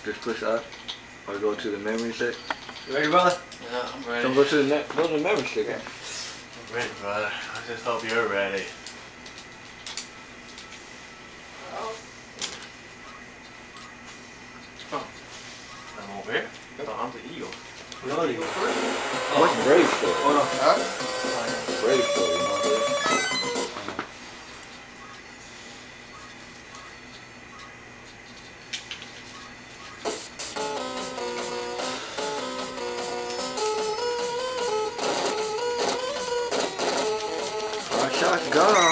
Just push up or go to the memory stick. You ready, brother? Yeah, I'm ready. Don't go to the memory stick. Okay. I'm ready, brother. I just hope you're ready. Oh. I'm over here? Oh, I'm the eagle. No, you go first. What's Brave story? Hold on. Huh? Brave story, you know what I'm saying? Hard shots gone.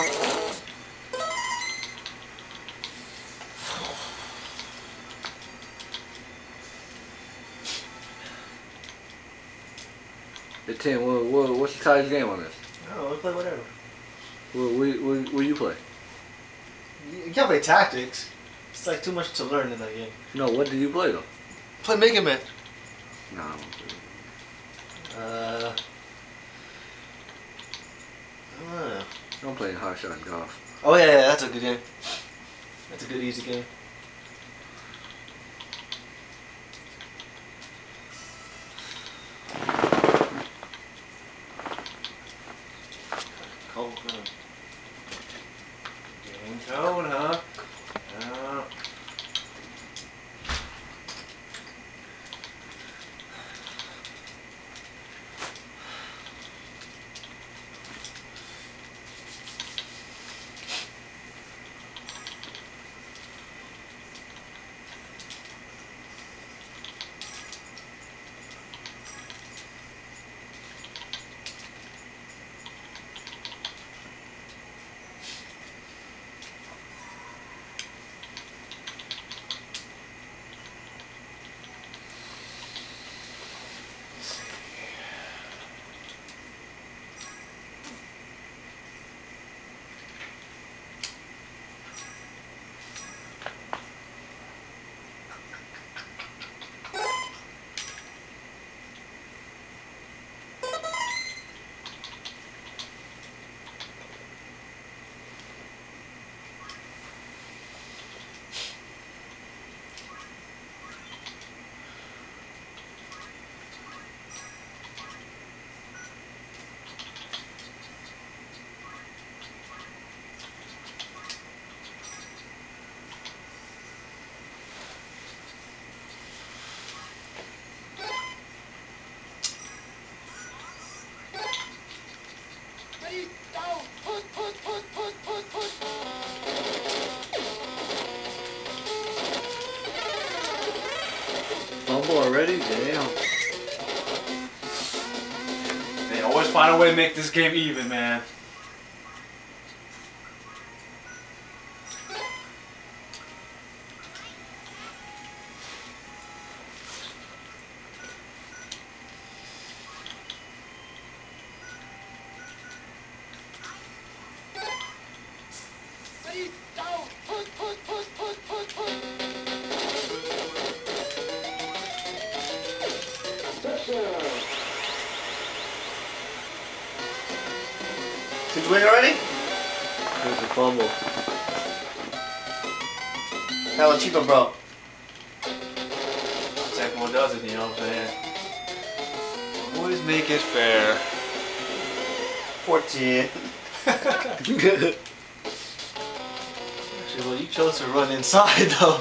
The 10, what's the tightest game on this? I don't know, we play whatever. What you play? You can't play tactics. It's like too much to learn in that game. No, what do you play though? Play Mega Man. Nah, I don't play. I don't know. I'm playing Hard Shots Golf. Oh yeah, that's a good game. That's a good easy game. Cold, huh? Getting cold, huh? Yeah. Fumble already? Damn. They always find a way to make this game even, man. Did you win already? There's a fumble. Hell, cheaper, bro. Tecmo does it, you know what I'm saying? Always make it fair. 14. Actually, well, you chose to run inside, though.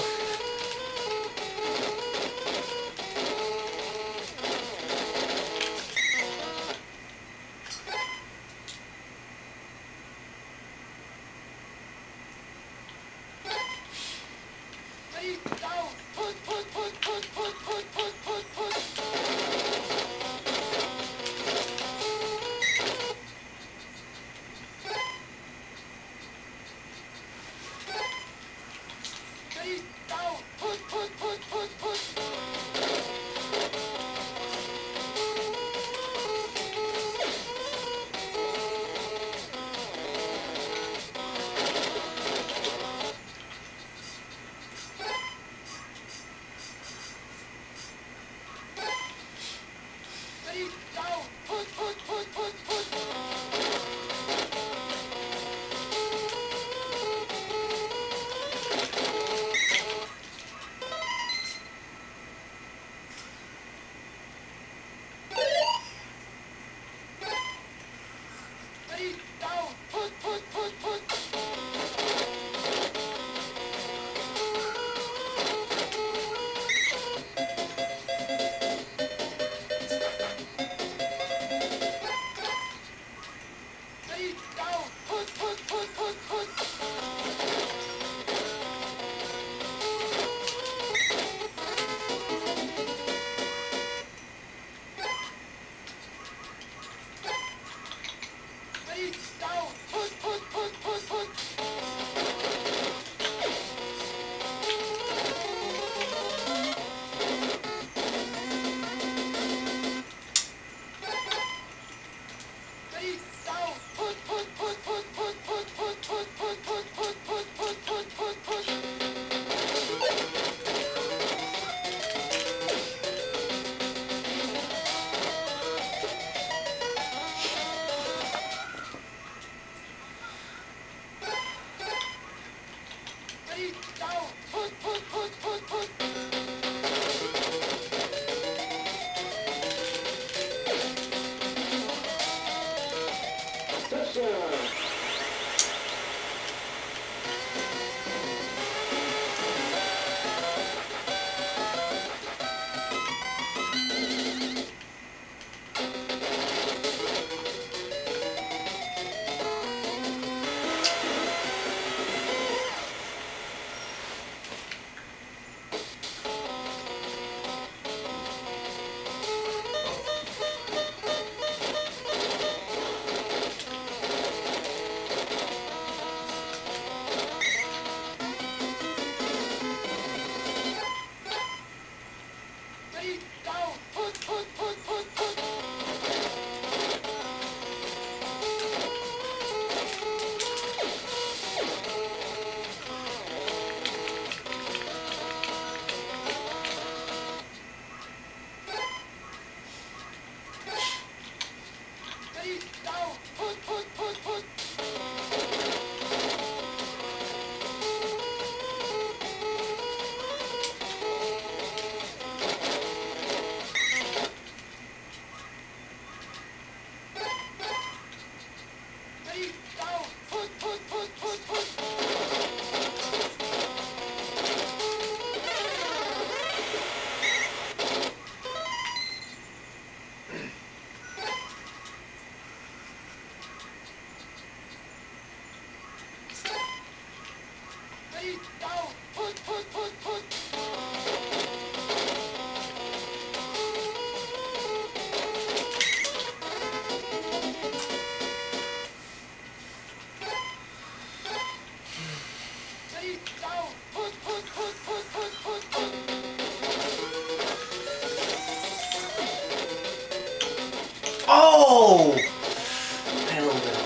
Oh! Hell no.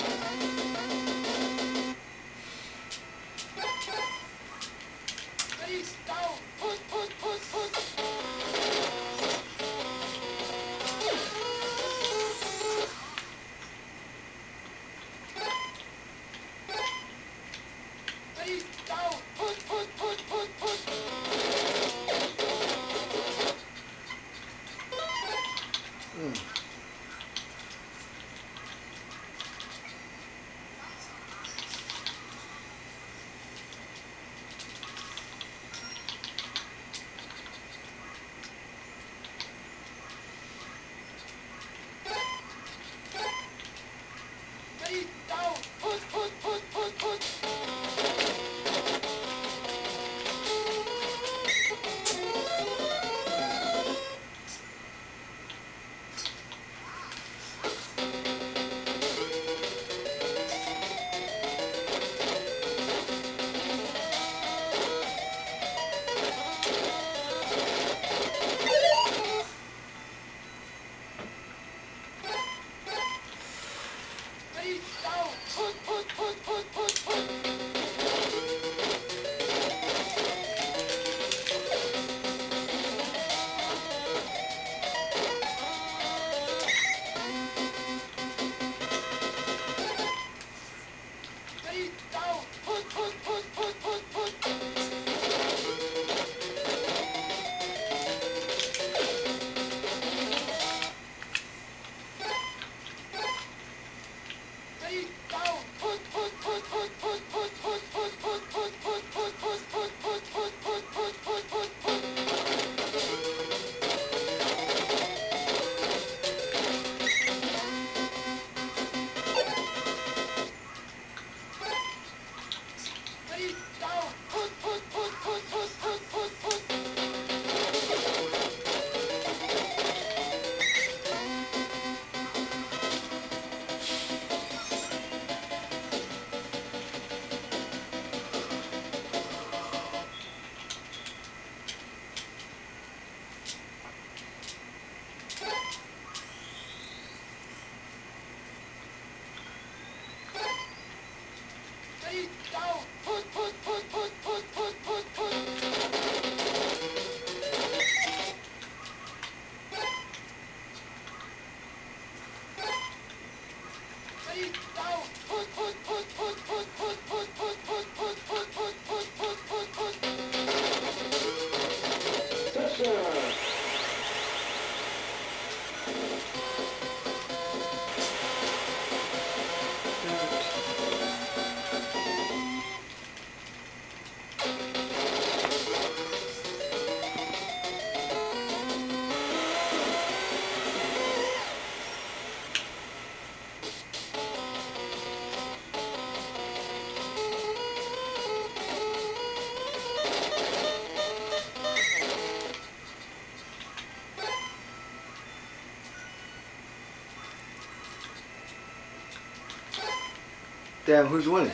Damn, who's winning?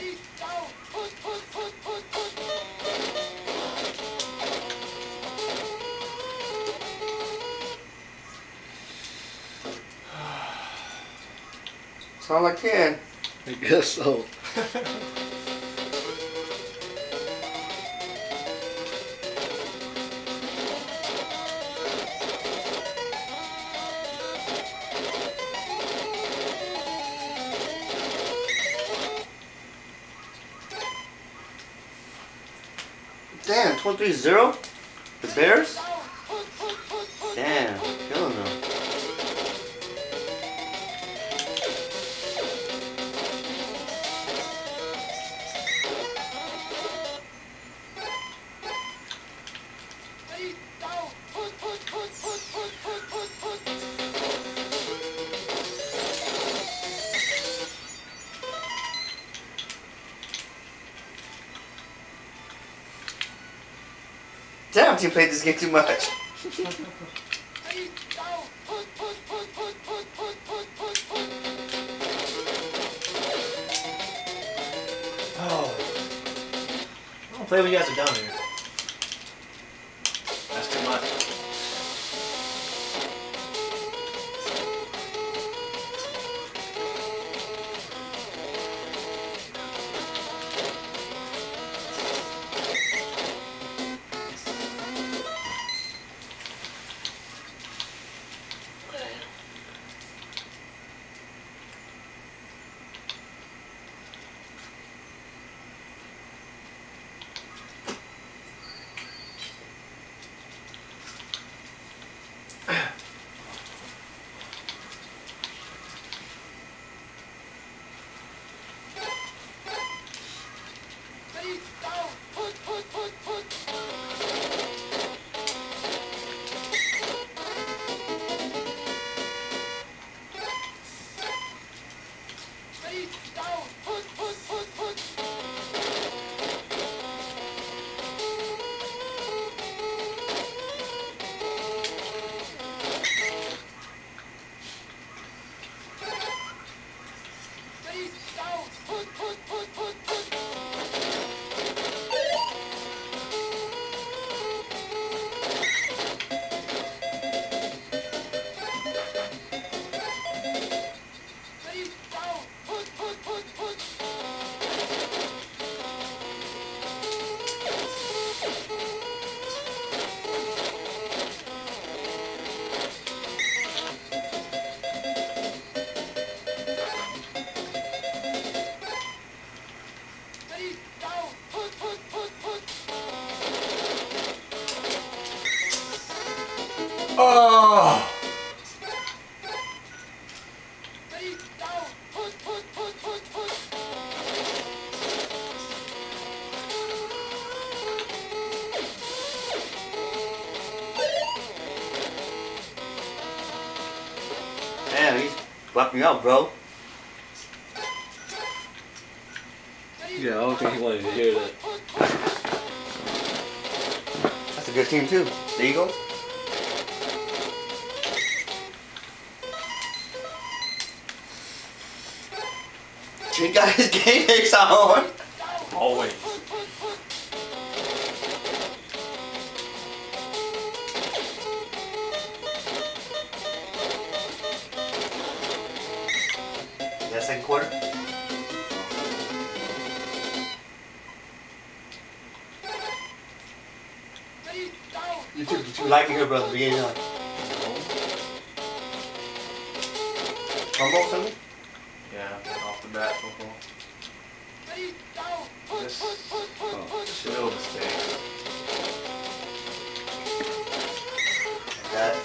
That's all I can. I guess so. Damn, 23-0? The Bears? Damn, killing them. Damn, team played this game too much. Oh. I don't play when you guys are down here. That's too much. Oh! Damn, he's fucking me up, bro. Yeah, I don't think he wanted to hear that. That's a good team too. The Eagles. He got his game face on. Always. That second quarter. You too light here, brother. Beginning on. Fumble something? Yeah, off the bat football. Just Oh, little mistakes. Like that.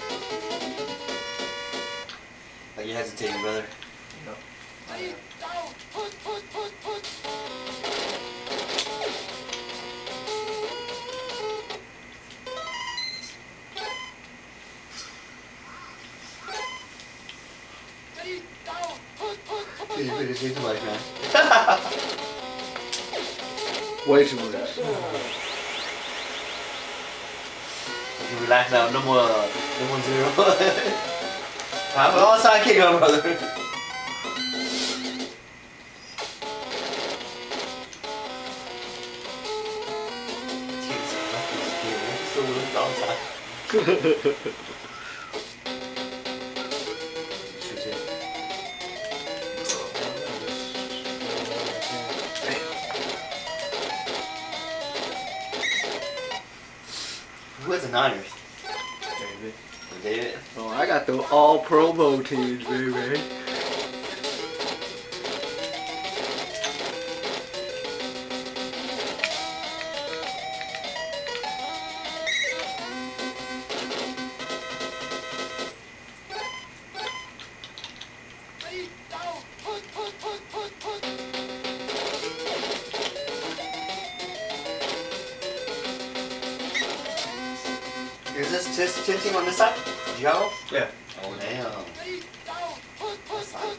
Like you're hesitating, brother. No. You played this game too much, man. way too much. You relax now. No more 0. I'm all side kick on, brother. cool all the time. Who has the Niners? David. David? Oh, I got the all promo teams, baby. Is this team on this side? Yellow? Yeah. Oh, damn. That's fine.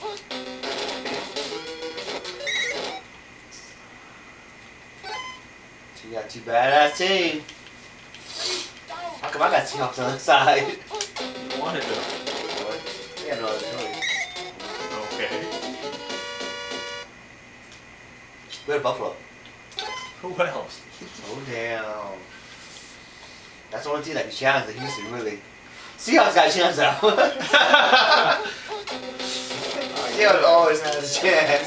So you got two badass team. How come I got Seahawks on the side? You wanted to. We have no other choice. Okay. We have Buffalo. Who else? Oh, damn. That's the only team that can challenge the Houston, really. Seahawks got a chance now. Seahawks always has a chance.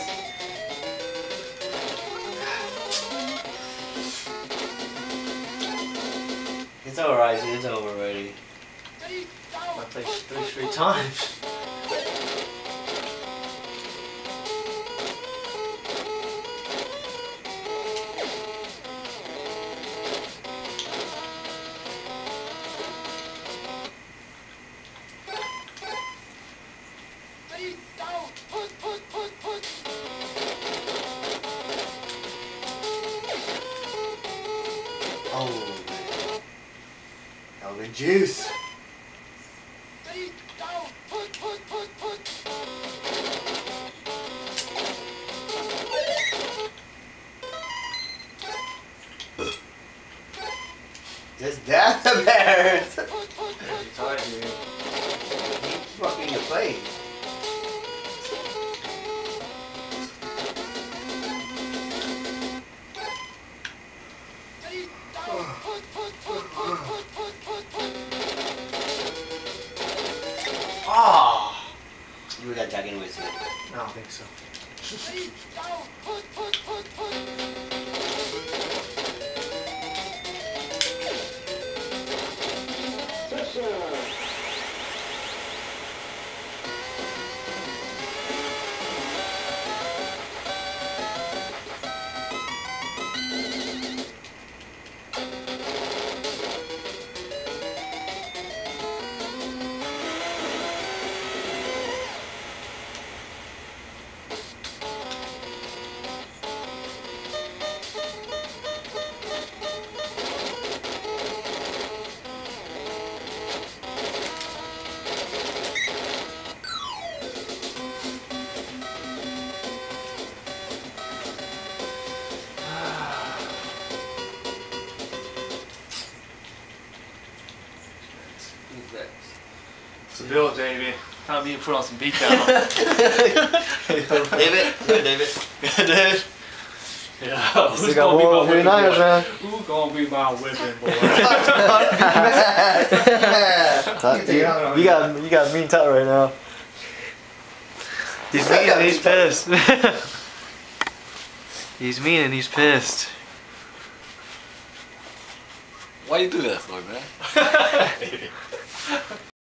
It's alright, it's over already. I played 3 straight times. Oh, that would've been juice. Just down the Bears. Every time, dude. Keep fucking your play. Ah, you would have Jack anyways. Man. I don't think so. It's a build, Davey. Time for you to put on some beat down. David, good David. David. Yeah. Still got more of your Niners, man. Who's gonna be my whipping boy? You got mean Tut right now. He's mean and he's pissed. He's mean and he's pissed. Why you do that for, man?